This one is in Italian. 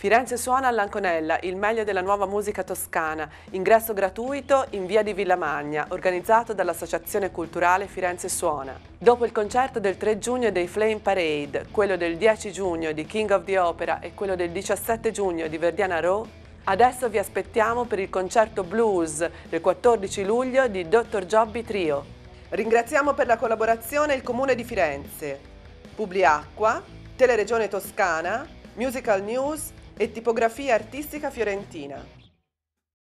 Firenze suona all'Anconella, il meglio della nuova musica toscana, ingresso gratuito in via di Villamagna, organizzato dall'Associazione Culturale Firenze Suona. Dopo il concerto del 3 giugno dei Flame Parade, quello del 10 giugno di King of the Opera e quello del 17 giugno di Verdiana Row, adesso vi aspettiamo per il concerto blues del 14 luglio di Dr. Jobby Trio. Ringraziamo per la collaborazione il Comune di Firenze, Publiacqua, Teleregione Toscana, Musical News e Tipografia Artistica Fiorentina.